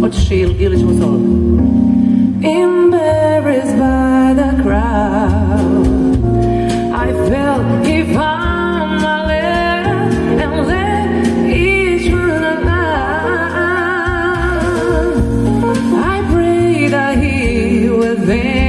Hoćeš ili ćemo solo? Embarrassed by the crowd, I felt he found my letter and let each one alive. I pray that he will then